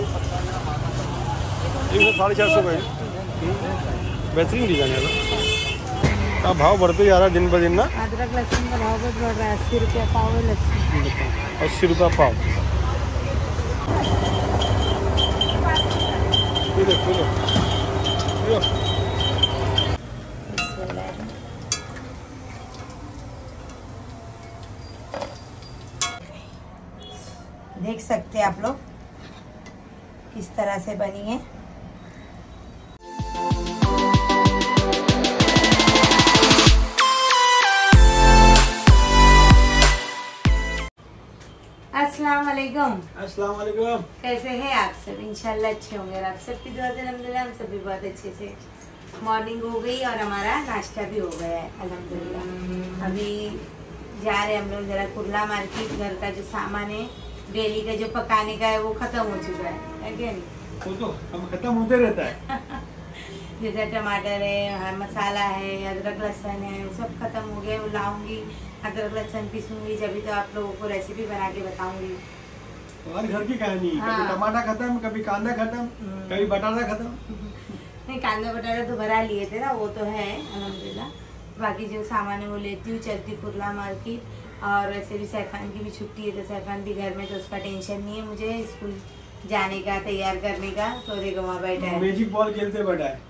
450 का है। बेहतरीन डिजाइन है का भाव बढ़ते जा रहा है दिन ब दिन ना। अदरक लहसुन का भाव भी बढ़ रहा है। 80 रुपये पाव है लहसुन। 80 रुपये पाव। देख सकते हैं आप लोग किस तरह से बनी है। अस्सलाम वालेकुम। अस्सलाम वालेकुम। कैसे हैं आप सब? इंशाल्लाह अच्छे होंगे और आप सबकी दुआ से अल्हम्दुलिल्लाह हम सब भी बहुत अच्छे से। मॉर्निंग हो गई और हमारा नाश्ता भी हो गया है अल्हम्दुलिल्लाह। अभी जा रहे हैं हम लोग जरा कुर्ला मार्केट। घर का जो सामान है डेली का जो पकाने का है वो खत्म हो चुका है क्या नहीं? वो तो हम खत्म होते रहता है। जैसे टमाटर है, मसाला है, अदरक लहसुन है, वो सब खत्म हो गए। वो लाऊंगी, अदरक लहसुन पीसूंगी, जब तो आप लोगों को रेसिपी बना के बताऊंगी। हर घर की कहानी। हाँ। कभी टमाटर खत्म, कभी कांदा खत्म, कभी बटाटा खत्म। नहीं, कांदा बटाटा तो भरा लिए थे ना, वो तो है अल्हम्दुलिल्लाह। बाकी जो सामान है वो लेती हूँ, चलती कुर्ला मार्केट। और वैसे भी सैफान की भी छुट्टी है तो सैफान भी घर में, तो उसका टेंशन नहीं है मुझे स्कूल जाने का, तैयार करने का। तो देखो वहाँ बैठा है, मैजिक बॉल खेलते बैठा है।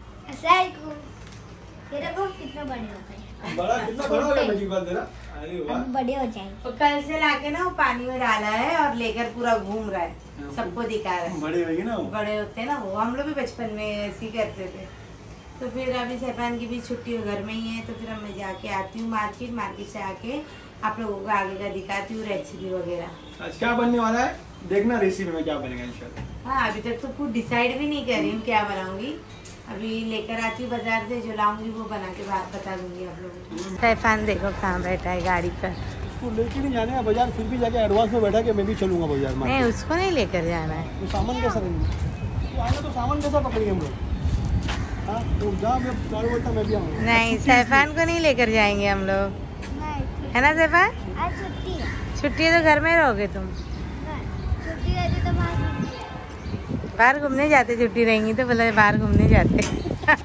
कितना बड़े होते हैं। कितना बड़ा हो गया मैजिक बॉल तेरा? अरे वाह, बड़े हो जाएंगे। तो कल से लाके ना वो पानी में डाला है और लेकर पूरा घूम रहा है, सबको दिखा रहा है। बड़े होंगे ना वो। बड़े होते हैं ना वो, हम लोग भी बचपन में ऐसे ही करते थे। तो फिर अभी सैफान की भी छुट्टी घर में ही है, तो फिर मैं जाके आती हूँ मार्केट से आके आप लोगों को आगे का दिखाती हूँ रेसिपी वगैरह। आज क्या बनने वाला है देखना, रेसिपी में क्या बनेगा इंशाल्लाह। हाँ, अभी तक तो कुछ डिसाइड भी नहीं कर रही हूँ क्या बनाऊंगी। अभी लेकर आती हूँ बाजार से, जो लाऊंगी वो बना के बता दूंगी आप लोगों को। सैफान देखो कहाँ बैठा है गाड़ी पर। उसको लेके नहीं जाने बाजार, फिर भी जाके एडवांस में बैठा के मैं भी चलूंगा बाजार में। नहीं, उसको नहीं लेकर जाना है। तो सामान कैसा लेंगे? तो आएगा तो सामान कैसा पकड़ेंगे हम लोग? हाँ, तो जहाँ मैं चालू बोलता मैं भी आऊँगा। नहीं, सैफान को नहीं लेकर जाएंगे हम लोग, है ना सैफान? आज छुट्टी है। छुट्टी है तो घर में रहोगे तुम? छुट्टी रहती तो बाहर घूमने जाते। छुट्टी रहेंगी तो बोला बाहर घूमने जाते।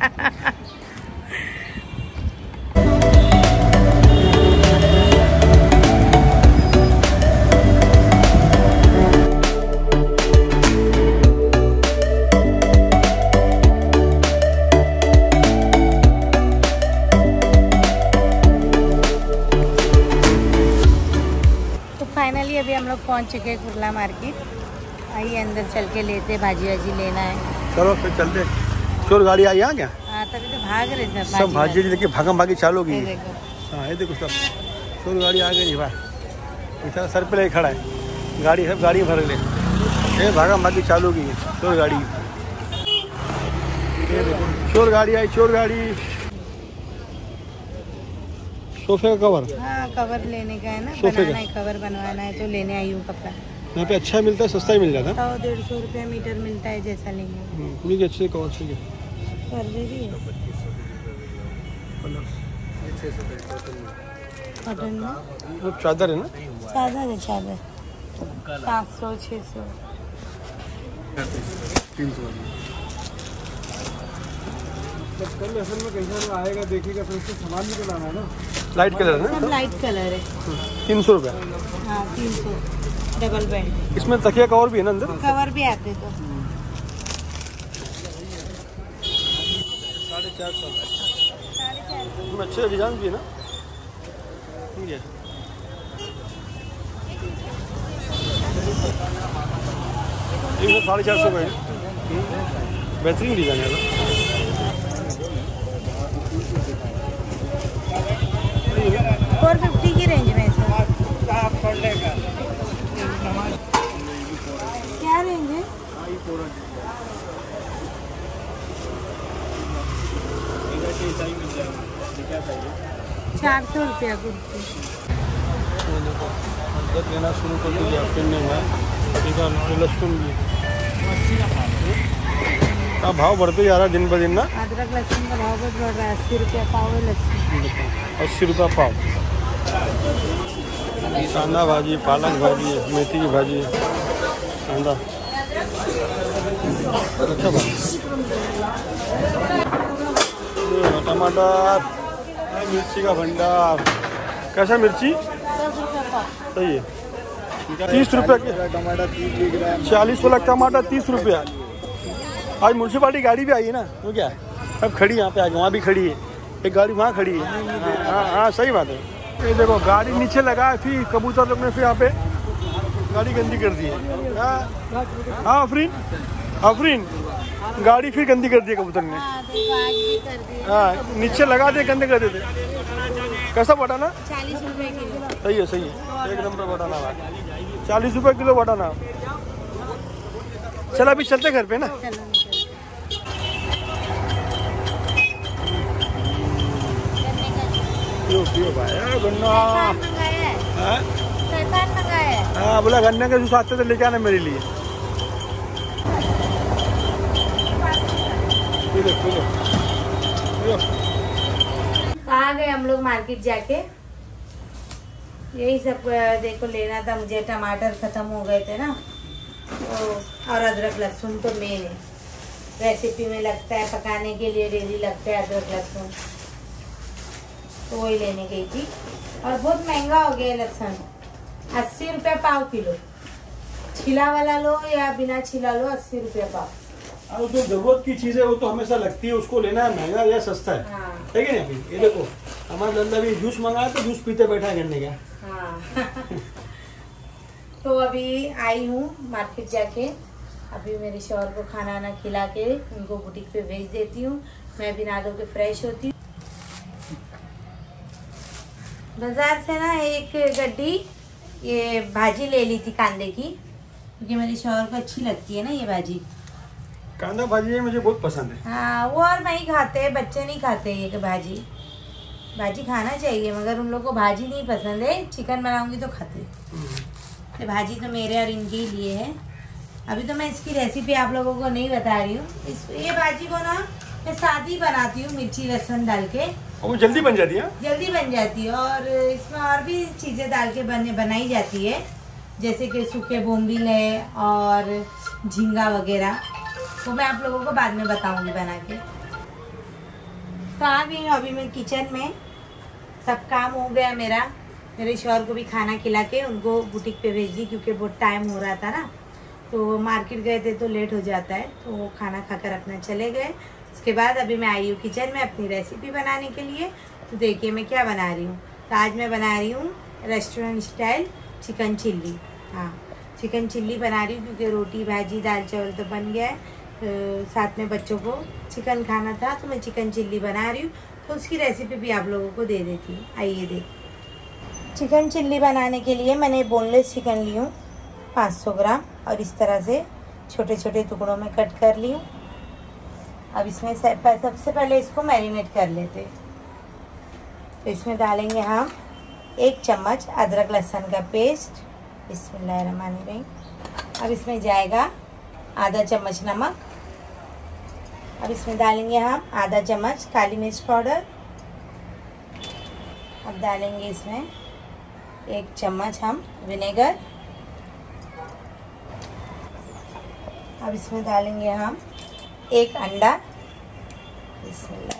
तो फाइनली अभी हम लोग पहुंच चुके हैं कुर्ला मार्केट। आइए अंदर चल के लेते, भाजी वाजी लेना है। चलो फिर चलते। चोर गाड़ी आई यहाँ क्या? हाँ, तभी तो भाग रहे सब भाजी लेके भागम भागी चालू की। देखो हाँ, ये देखो सब चोर गाड़ी आ गई भाई। इतना सर पे ले खड़ा है गाड़ी, सब गाड़ी भर ले। ये भागम भागी चालू की चोर गाड़ी। ये देखो चोर गाड़ी आई, चोर गाड़ी। सोफे का कवर। हाँ, कवर लेने का है ना, सोफे बनाना है, कवर बनवाना है, तो लेने आई हूँ कपड़ा। यहाँ पे अच्छा मिलता है, सस्ता ही मिल जाता है। 100-150 रुपये मीटर मिलता है, जैसा लेंगे। पूरी अच्छे कवर चाहिए। पर्दे भी है कॉटन में। वो चादर है ना? चादर है, चादर 500-600। 300। कल असल में कैसा आएगा देखिएगा, फिर उसको सामान भी तो लाना है ना। लाइट कलर है सब ना? लाइट कलर है। 300 रुपये। हाँ, 300 डबल बेड। इसमें तकिया कवर भी है ना अंदर? कवर भी आते तो 450। इसमें अच्छे डिजाइन भी है ना? ठीक है। इसमें 450 का है। बेहतरीन डिजाइन है। 450 की रेंज में सर। क्या रेंज है? 400 रुपया कुर्ती। लेना शुरू कर दीजिए आपके में। लहसुन भी का भाव बढ़ते जा रहा है दिन ब दिन ना। अदरक लहसुन का भाव बहुत बढ़ रहा है। 80 रुपया पाव है लहसुन। 80 रुपया पाव। कांदा भाजी, पालक भाजी, मेथी की भाजी, कांदा अच्छा टमाटर, मिर्ची का भंडार। कैसा मिर्ची? 10 रुपये पाव। सही है। 30 रुपये के टमाटर 30 बिक रहा है। 40 वाला टमाटर 30 रुपया। आज म्यूनसिपालिटी गाड़ी भी आई है ना, वो क्या है अब खड़ी यहाँ पे आगे, वहाँ भी खड़ी है एक गाड़ी, वहाँ खड़ी है। हाँ सही बात है। ये देखो गाड़ी नीचे लगा, फिर कबूतर लोग ने फिर यहाँ पे गाड़ी गंदी कर दी है। हाँ आफरीन गाड़ी फिर गंदी कर दी है कबूतर ने। हाँ नीचे लगा दे, गंदे कर देते। कैसा बटाना? 40 रुपए किलो। सही है एक नंबर बटाना भाई। 40 रुपये किलो बटाना। चल अभी चलते घर पे ना। पियो भाई गन्ना। हाँ बोला गन्ने के जूस आते थे लेके आना मेरे लिए। आ गए हम लोग मार्केट जाके। यही सब देखो लेना था मुझे। टमाटर खत्म हो गए थे ना, तो और अदरक लहसुन तो मेन है, रेसिपी में लगता है, पकाने के लिए डेली लगता है अदरक लहसुन, तो वही लेने गई थी। और बहुत महंगा हो गया लहसुन, 80 रुपये पाव किलो। छिला वाला लो या बिना छिला लो, 80 रुपये पाव। और जो जरूरत की चीज है वो तो हमेशा लगती है, उसको लेना है महंगा या सस्ता है। हाँ। है कि नहीं? अभी ये देखो हमारा लंदा भी जूस मंगाया तो जूस पीते बैठा है गन्ने का। हाँ तो अभी आई हूँ मार्केट जाके। अभी मेरे शौहर को खाना वाना खिला के उनको बुटीक पे भेज देती हूँ। मैं भी नहा धो के फ्रेश होती हूँ। बाजार से ना एक गड्डी ये भाजी ले ली थी कांदे की, क्योंकि मेरे शौहर को अच्छी लगती है ना ये भाजी। कांदा भाजी मुझे बहुत पसंद है। हाँ वो और मैं ही खाते हैं, बच्चे नहीं खाते ये भाजी। भाजी खाना चाहिए, मगर उन लोग को भाजी नहीं पसंद है। चिकन बनाऊंगी तो खाते। तो भाजी तो मेरे और इनके ही लिए है। अभी तो मैं इसकी रेसिपी आप लोगों को नहीं बता रही हूँ। ये भाजी को ना मैं सादी बनाती हूँ, मिर्ची लहसुन डाल के, और वो जल्दी बन जाती है। जल्दी बन जाती है। और इसमें और भी चीज़ें डाल के बनाई जाती है, जैसे कि सूखे बोम्बिल है और झींगा वगैरह। तो मैं आप लोगों को बाद में बताऊंगी बना के। तो आ गई हूँ अभी मैं किचन में। सब काम हो गया मेरा। मेरे शौहर को भी खाना खिला के उनको बुटीक पे भेज दी, क्योंकि बहुत टाइम हो रहा था ना, तो मार्केट गए थे तो लेट हो जाता है। तो वो खाना खाकर अपना चले गए। उसके बाद अभी मैं आई हूँ किचन में अपनी रेसिपी बनाने के लिए। तो देखिए मैं क्या बना रही हूँ। तो आज मैं बना रही हूँ रेस्टोरेंट स्टाइल चिकन चिल्ली। हाँ चिकन चिल्ली बना रही हूँ, क्योंकि रोटी भाजी दाल चावल तो बन गया है। साथ में बच्चों को चिकन खाना था, तो मैं चिकन चिल्ली बना रही हूँ। तो उसकी रेसिपी भी आप लोगों को दे देती हूँ। आइए देख। चिकन चिल्ली बनाने के लिए मैंने बोनलेस चिकन ली हूँ 500 ग्राम, और इस तरह से छोटे छोटे टुकड़ों में कट कर ली हूँ। अब इसमें सबसे पहले इसको मैरिनेट कर लेते। तो इसमें डालेंगे हम 1 चम्मच अदरक लहसुन का पेस्ट। बिस्मिल्लाहिर्रहमानिर्रहीम। अब इसमें जाएगा आधा चम्मच नमक। अब इसमें डालेंगे हम आधा चम्मच काली मिर्च पाउडर। अब डालेंगे इसमें 1 चम्मच हम विनेगर। अब इसमें डालेंगे हम 1 अंडा। बिस्मिल्लाह।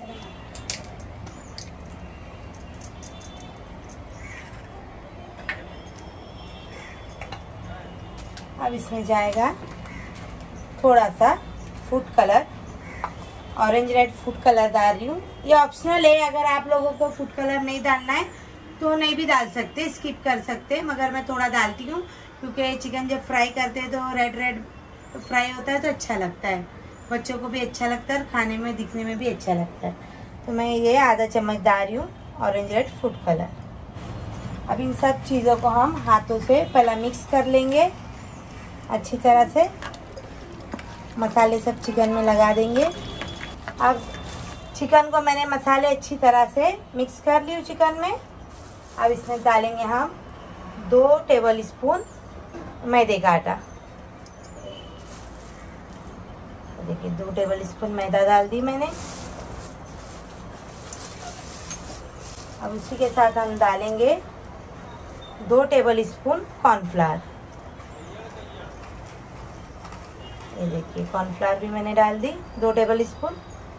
अब इसमें जाएगा थोड़ा सा food colour, orange red food colour डाल रही हूँ। ये ऑप्शनल है, अगर आप लोगों को फूड कलर नहीं डालना है तो नहीं भी डाल सकते, स्किप कर सकते, मगर मैं थोड़ा डालती हूँ, क्योंकि चिकन जब फ्राई करते हैं तो रेड रेड फ्राई होता है तो अच्छा लगता है, बच्चों को भी अच्छा लगता है और खाने में दिखने में भी अच्छा लगता है। तो मैं ये आधा चम्मच डाल रही हूँ ऑरेंज रेड फूड कलर। अब इन सब चीज़ों को हम हाथों से पहला मिक्स कर लेंगे अच्छी तरह से। मसाले सब चिकन में लगा देंगे। अब चिकन को मैंने मसाले अच्छी तरह से मिक्स कर ली चिकन में। अब इसमें डालेंगे हम 2 टेबल स्पून मैदे का आटा। देखिए 2 टेबल स्पून मैदा डाल दी मैंने। अब उसी के साथ हम डालेंगे 2 टेबल स्पून कॉर्नफ्लावर। ये देखिए कॉर्नफ्लावर भी मैंने डाल दी 2 टेबल स्पून।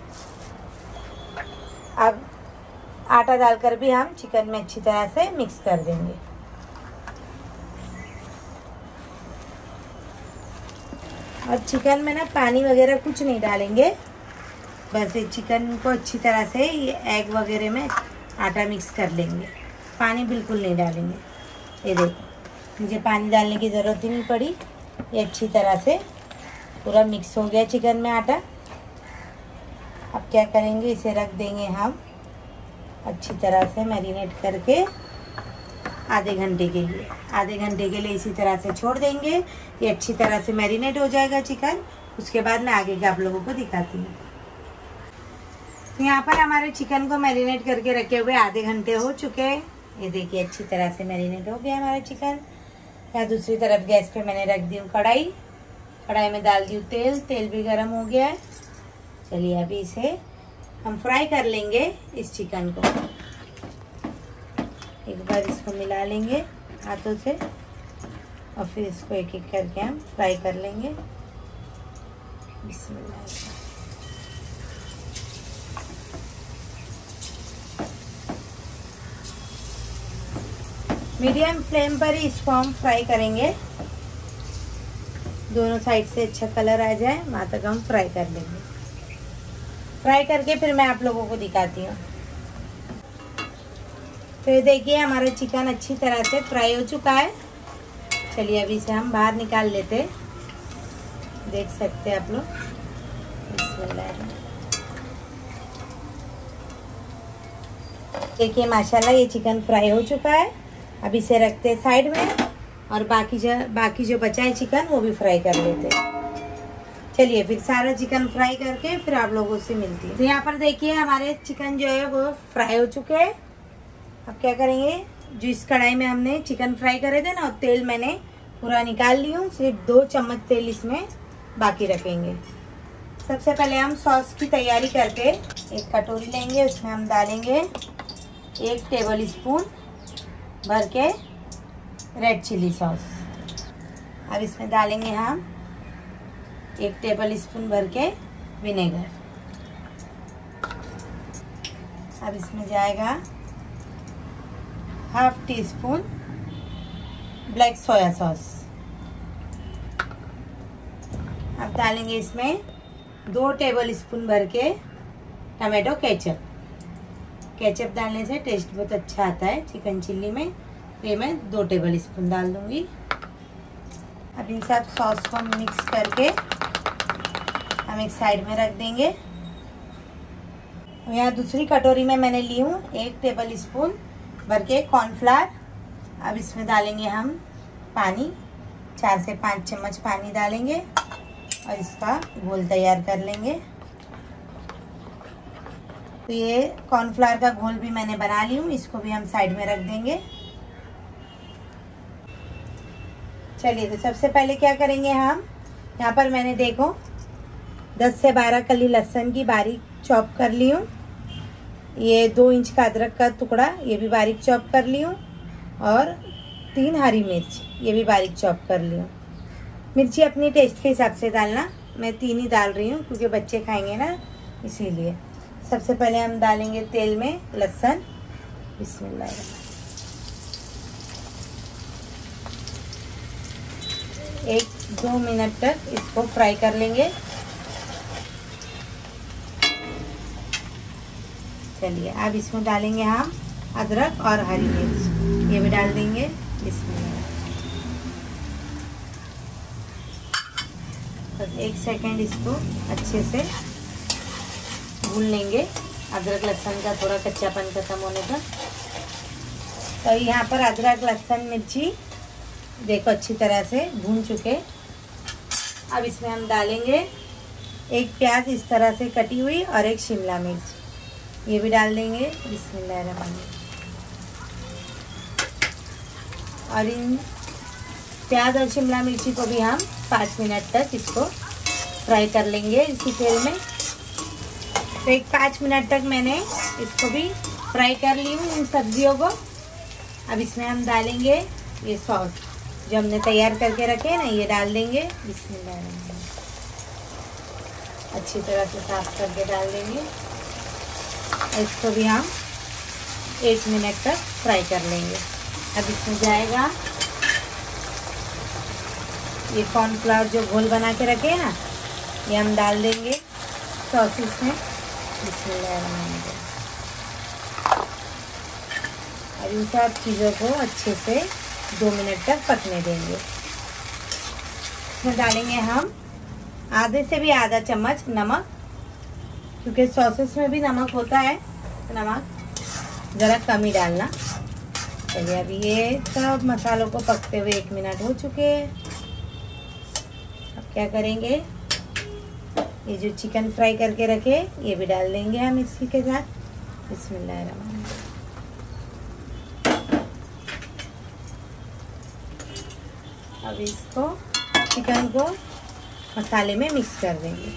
अब आटा डालकर भी हम चिकन में अच्छी तरह से मिक्स कर देंगे। और चिकन में ना पानी वगैरह कुछ नहीं डालेंगे, बस ये चिकन को अच्छी तरह से ये एग वगैरह में आटा मिक्स कर लेंगे। पानी बिल्कुल नहीं डालेंगे। ये देखो मुझे पानी डालने की ज़रूरत ही नहीं पड़ी, ये अच्छी तरह से पूरा मिक्स हो गया चिकन में आटा। अब क्या करेंगे, इसे रख देंगे हम अच्छी तरह से मैरिनेट करके आधे घंटे के लिए। आधे घंटे के लिए इसी तरह से छोड़ देंगे, ये अच्छी तरह से मैरिनेट हो जाएगा चिकन। उसके बाद मैं आगे के आप लोगों को दिखाती हूँ। यहाँ पर हमारे चिकन को मैरिनेट करके रखे हुए आधे घंटे हो चुके हैं। ये देखिए अच्छी तरह से मैरिनेट हो गया हमारा चिकन। यहाँ दूसरी तरफ गैस पे मैंने रख दी हूँ कढ़ाई। कढ़ाई में डाल दी हूँ तेल, तेल भी गर्म हो गया है। चलिए अभी इसे हम फ्राई कर लेंगे इस चिकन को। एक बार इसको मिला लेंगे हाथों से और फिर इसको एक एक करके हम फ्राई कर लेंगे। बिस्मिल्लाह। मीडियम फ्लेम पर ही इसको हम फ्राई करेंगे, दोनों साइड से अच्छा कलर आ जाए वहाँ तक हम फ्राई कर लेंगे। फ्राई करके फिर मैं आप लोगों को दिखाती हूँ। तो ये देखिए हमारा चिकन अच्छी तरह से फ्राई हो चुका है। चलिए अभी इसे हम बाहर निकाल लेते हैं। देख सकते हैं आप लोग। देखिए माशाल्लाह ये चिकन फ्राई हो चुका है। अब इसे रखते हैं साइड में और बाकी जो बचा है चिकन वो भी फ्राई कर लेते हैं। चलिए फिर सारा चिकन फ्राई करके फिर आप लोगों से मिलती है। तो यहाँ पर देखिए हमारे चिकन जो है वो फ्राई हो चुके हैं। अब क्या करेंगे, जो इस कढ़ाई में हमने चिकन फ्राई करे थे ना, तेल मैंने पूरा निकाल ली हूँ, सिर्फ 2 चम्मच तेल इसमें बाकी रखेंगे। सबसे पहले हम सॉस की तैयारी करके एक कटोरी लेंगे, उसमें हम डालेंगे 1 टेबल स्पून भर के रेड चिली सॉस। अब इसमें डालेंगे हम 1 टेबल स्पून भर के विनेगर। अब इसमें जाएगा 1/2 टीस्पून ब्लैक सोया सॉस। अब डालेंगे इसमें 2 टेबल स्पून भर के टमाटो केचप। केचप डालने से टेस्ट बहुत अच्छा आता है चिकन चिल्ली में। तो ये मैं 2 टेबल स्पून डाल दूंगी। अब इन सब सॉस को मिक्स करके हम एक साइड में रख देंगे। यहाँ दूसरी कटोरी में मैंने ली हूँ 1 टेबल स्पून भर के कॉर्नफ्लावर। अब इसमें डालेंगे हम पानी, 4 से 5 चम्मच पानी डालेंगे और इसका घोल तैयार कर लेंगे। तो ये कॉर्नफ्लावर का घोल भी मैंने बना ली हूँ, इसको भी हम साइड में रख देंगे। चलिए तो सबसे पहले क्या करेंगे, हम यहाँ पर मैंने देखो 10 से 12 कली लहसुन की बारीक चॉप कर ली हूँ। ये 2 इंच का अदरक का टुकड़ा, ये भी बारीक चॉप कर ली हूँ। और 3 हरी मिर्च, ये भी बारीक चॉप कर ली हूँ। मिर्ची अपनी टेस्ट के हिसाब से डालना, मैं 3 ही डाल रही हूँ क्योंकि बच्चे खाएंगे ना, इसीलिए। सबसे पहले हम डालेंगे तेल में लहसुन। बिस्मिल्लाह। 1-2 मिनट तक इसको फ्राई कर लेंगे। चलिए अब इसमें डालेंगे हम अदरक और हरी मिर्च, ये भी डाल देंगे। इसमें बस 1 सेकेंड इसको अच्छे से भून लेंगे, अदरक लहसुन का थोड़ा कच्चापन खत्म होने तक। तो यहाँ पर अदरक लहसुन मिर्ची देखो अच्छी तरह से भून चुके। अब इसमें हम डालेंगे 1 प्याज इस तरह से कटी हुई और 1 शिमला मिर्च, ये भी डाल देंगे। बिस्मिल्लाहिर्रहमानिर्रहीम। और इन प्याज और शिमला मिर्ची को भी हम 5 मिनट तक इसको फ्राई कर लेंगे इसी तेल में। तो 5 मिनट तक मैंने इसको भी फ्राई कर ली हूँ इन सब्जियों को। अब इसमें हम डालेंगे ये सॉस जो हमने तैयार करके रखे हैं ना, ये डाल देंगे। बिस्मिल्लाह। अच्छी तरह से साफ करके डाल देंगे। इसको भी हम 1 मिनट तक फ्राई कर लेंगे। अब इसमें जाएगा ये कॉर्नफ्लावर जो घोल बना के रखे हैं ना, ये हम डाल देंगे सॉसेस में। बिस्मिल्लाहिर्रहमानिर्रहीम। और इन सब चीज़ों को अच्छे से 2 मिनट तक पकने देंगे। इसमें डालेंगे हम आधे से भी आधा चम्मच नमक, क्योंकि सॉसेस में भी नमक होता है, तो नमक ज़रा कम ही डालना। चलिए, अभी ये सब मसालों को पकते हुए 1 मिनट हो चुके हैं। अब क्या करेंगे, ये जो चिकन फ्राई करके रखे ये भी डाल देंगे हम इसी के साथ। बिस्मिल्लाहिर्रहमानिर्रहीम। अब इसको चिकन को मसाले में मिक्स कर देंगे।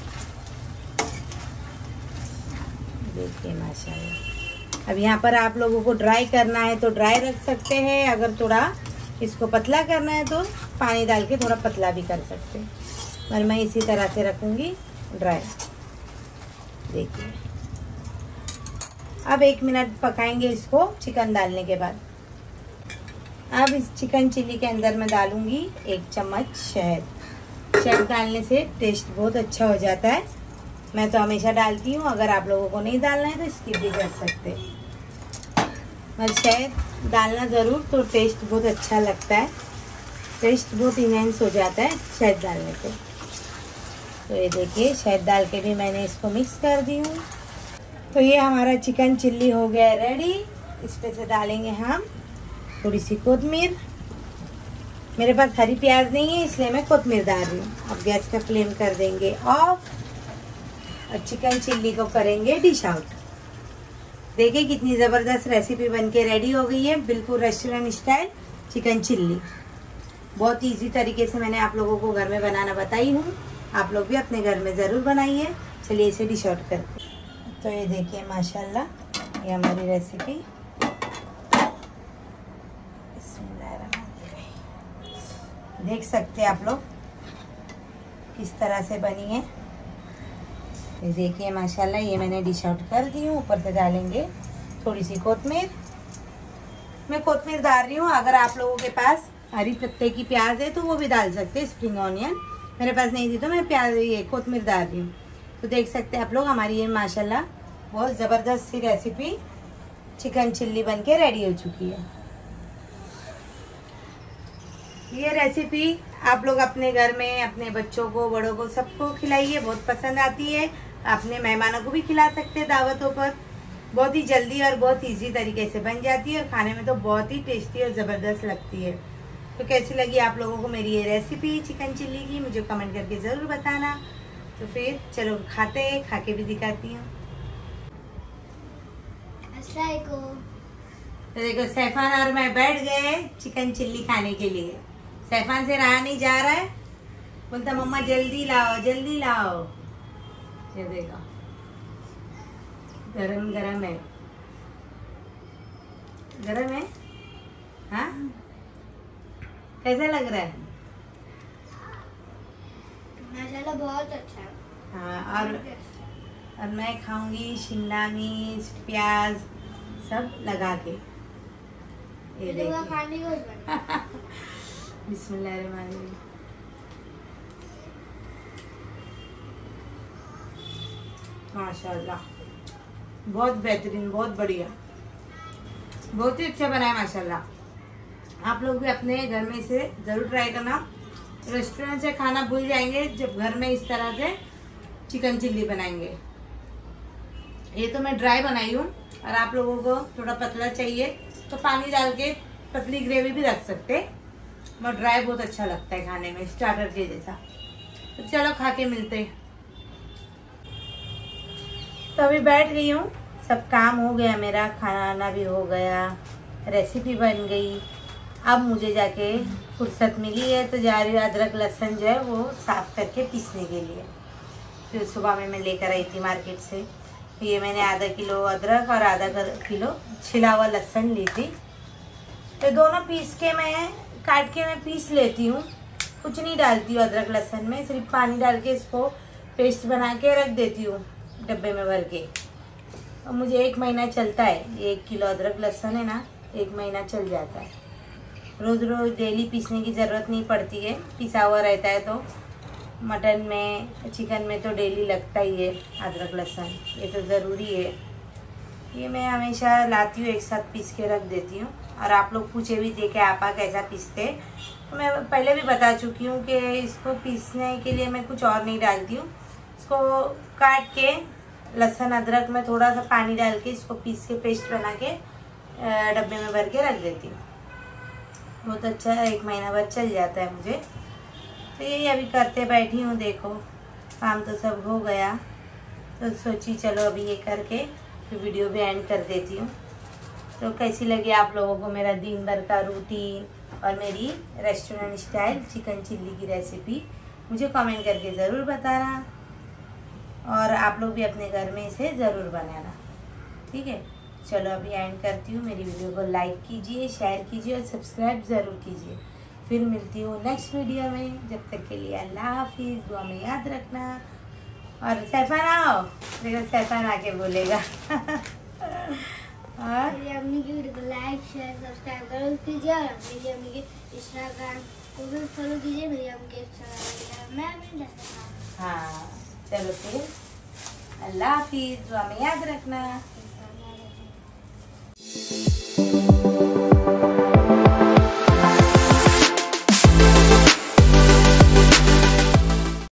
देखिए माशाल्लाह। अब यहाँ पर आप लोगों को ड्राई करना है तो ड्राई रख सकते हैं, अगर थोड़ा इसको पतला करना है तो पानी डाल के थोड़ा पतला भी कर सकते हैं, और मैं इसी तरह से रखूँगी ड्राई। देखिए, अब 1 मिनट पकाएंगे इसको चिकन डालने के बाद। अब इस चिकन चिल्ली के अंदर मैं डालूँगी 1 चम्मच शहद। शहद डालने से टेस्ट बहुत अच्छा हो जाता है। मैं तो हमेशा डालती हूँ, अगर आप लोगों को नहीं डालना है तो स्किप भी कर सकते हैं। और शहद डालना ज़रूर, तो टेस्ट बहुत अच्छा लगता है, टेस्ट बहुत इनहेंस हो जाता है शहद डालने से। तो ये देखिए, शहद डाल के भी मैंने इसको मिक्स कर दी हूँ। तो ये हमारा चिकन चिल्ली हो गया रेडी। इस पे से डालेंगे हम थोड़ी सी कोतमीर। मेरे पास हरी प्याज नहीं है, इसलिए मैं कोतमीर डाल रही हूँ। अब गैस का फ्लेम कर देंगे ऑफ और चिकन चिल्ली को करेंगे डिश आउट। देखिए कितनी ज़बरदस्त रेसिपी बनके रेडी हो गई है, बिल्कुल रेस्टोरेंट स्टाइल चिकन चिल्ली। बहुत इजी तरीके से मैंने आप लोगों को घर में बनाना बताई हूँ, आप लोग भी अपने घर में ज़रूर बनाइए। चलिए इसे डिश आउट करते हैं। तो ये देखिए माशाल्लाह, ये हमारी रेसिपी देख सकते हैं आप लोग किस तरह से बनी है। ये देखिए माशाल्लाह, ये मैंने डिश आउट कर दी हूँ। ऊपर से डालेंगे थोड़ी सी कोतमीर। मैं कोतमीर डाल रही हूँ, अगर आप लोगों के पास हरी पत्ते की प्याज है तो वो भी डाल सकते हैं, स्प्रिंग ऑनियन। मेरे पास नहीं थी तो मैं प्याज ये कोतमीर डाल रही हूँ। तो देख सकते हैं आप लोग, हमारी ये माशाल्लाह बहुत ज़बरदस्त सी रेसिपी चिकन चिल्ली बन के रेडी हो चुकी है। ये रेसिपी आप लोग अपने घर में अपने बच्चों को, बड़ों को, सबको खिलाइए, बहुत पसंद आती है। अपने मेहमानों को भी खिला सकते हैं दावतों पर। बहुत ही जल्दी और बहुत इजी तरीके से बन जाती है और खाने में तो बहुत ही टेस्टी और ज़बरदस्त लगती है। तो कैसी लगी आप लोगों को मेरी ये रेसिपी चिकन चिल्ली की, मुझे कमेंट करके ज़रूर बताना। तो फिर चलो खाते हैं, खा के भी दिखाती हूँ। तो देखो, सैफान और मैं बैठ गए चिकन चिल्ली खाने के लिए। सैफान से रहा नहीं जा रहा है, बोलता मम्मा जल्दी लाओ जल्दी लाओ। ये देखो, गरम गरम है, गरम है। हाँ, कैसा लग रहा है? माशाल्लाह बहुत अच्छा है। हाँ, और मैं खाऊंगी शिमला मिर्च, प्याज सब लगा के। ये देखिए खाने को बिस्मिल्लाहिर्रहमानिर्रहीम। माशाल्लाह, बहुत बेहतरीन, बहुत बढ़िया, बहुत ही अच्छा बना है माशाल्लाह। आप लोग भी अपने घर में इसे ज़रूर ट्राई करना। रेस्टोरेंट से खाना भूल जाएंगे जब घर में इस तरह से चिकन चिल्ली बनाएंगे। ये तो मैं ड्राई बनाई हूँ, और आप लोगों को थोड़ा पतला चाहिए तो पानी डाल के पतली ग्रेवी भी रख सकते, मगर ड्राई बहुत अच्छा लगता है खाने में, स्टार्टर के जैसा। तो चलो खा के मिलते हैं। तो अभी बैठ गई हूँ, सब काम हो गया मेरा, खाना वाना भी हो गया, रेसिपी बन गई। अब मुझे जाके फुर्सत मिली है तो जा रही हूँ अदरक लहसुन जो है वो साफ़ करके पीसने के लिए। फिर सुबह में मैं लेकर आई थी मार्केट से। ये मैंने आधा किलो अदरक और आधा किलो छिला हुआ लहसुन ली थी। तो दोनों पीस के मैं काट के मैं पीस लेती हूँ, कुछ नहीं डालती हूँ अदरक लहसुन में, सिर्फ पानी डाल के इसको पेस्ट बना के रख देती हूँ डब्बे में भर के। और मुझे 1 महीना चलता है। ये 1 किलो अदरक लहसुन है ना, 1 महीना चल जाता है। रोज़ रोज़ डेली पीसने की ज़रूरत नहीं पड़ती है, पिसा हुआ रहता है। तो मटन में चिकन में तो डेली लगता ही है अदरक लहसुन, ये तो ज़रूरी है। ये मैं हमेशा लाती हूँ, एक साथ पीस के रख देती हूँ। और आप लोग पूछे भी थे कि आपा कैसा पीसते, तो मैं पहले भी बता चुकी हूँ कि इसको पीसने के लिए मैं कुछ और नहीं डालती हूँ। इसको काट के लहसुन अदरक में थोड़ा सा पानी डाल के इसको पीस के पेस्ट बना के डब्बे में भर के रख देती हूँ। बहुत अच्छा है, 1 महीना भर चल जाता है मुझे। तो यही अभी करते बैठी हूँ। देखो काम तो सब हो गया, तो सोची चलो अभी ये करके फिर वीडियो भी एंड कर देती हूँ। तो कैसी लगी आप लोगों को मेरा दिन भर का रूटीन और मेरी रेस्टोरेंट स्टाइल चिकन चिल्ली की रेसिपी, मुझे कमेंट करके ज़रूर बताना। और आप लोग भी अपने घर में इसे ज़रूर बनाना, ठीक है। चलो अभी एंड करती हूँ। मेरी वीडियो को लाइक कीजिए, शेयर कीजिए और सब्सक्राइब ज़रूर कीजिए। फिर मिलती हूँ नेक्स्ट वीडियो में। जब तक के लिए अल्लाह हाफिज़, दुआ में याद रखना। और सैफान आओ, देखो सैफान आके बोलेगा। और मेरी अम्मी की वीडियो को लाइक शेयर सब्सक्राइब जरूर कीजिए। और मेरी अम्मी के इंस्टाग्राम को भी फॉलो कीजिए। मेरी अम्मी के इंस्टाग्राम मैं भी हाँ, चलो फिर अल्लाह हाफिज़, दुआ में याद रखना।